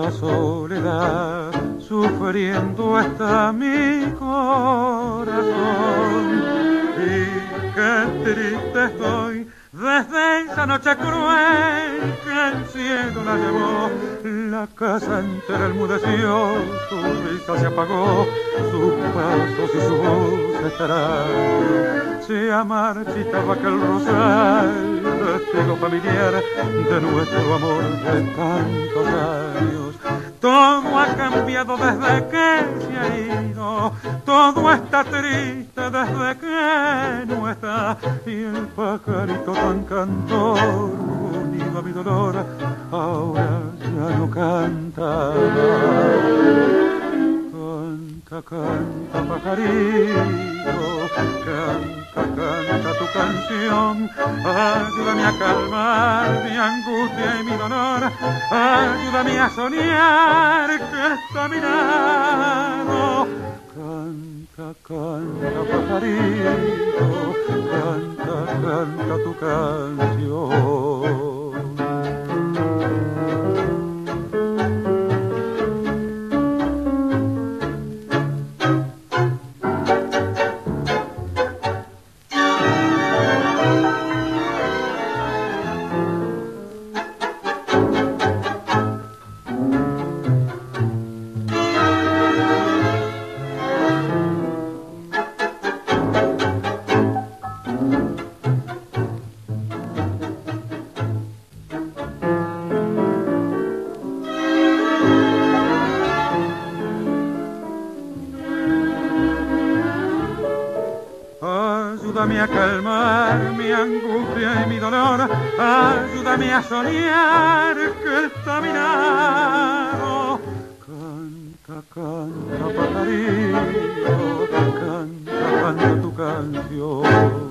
la soledad, sufriendo está mi corazón. Y qué triste estoy desde esa noche cruel que el cielo la llevó. La casa entera enmudeció, su risa se apagó, sus pasos y su voz extraño. Se ha marchitado aquel rosal, testigo familiar de nuestro amor de tantos años. Todo ha cambiado desde que se ha ido, todo está triste desde que no está. Y el pajarito tan cantor, unido a mi dolor, ahora ya no canta más. Canta, canta, pajarito, canta, canta tu canción. Ayúdame a calmar mi angustia y mi dolor. Ayúdame a soñar que está a mi lado. Canta, canta, pajarito, canta, canta tu canción. Ayúdame a calmar mi angustia y mi dolor. Ayúdame a soñar que está a mi lado. Canta, canta, pajarito, canta, canta tu canción.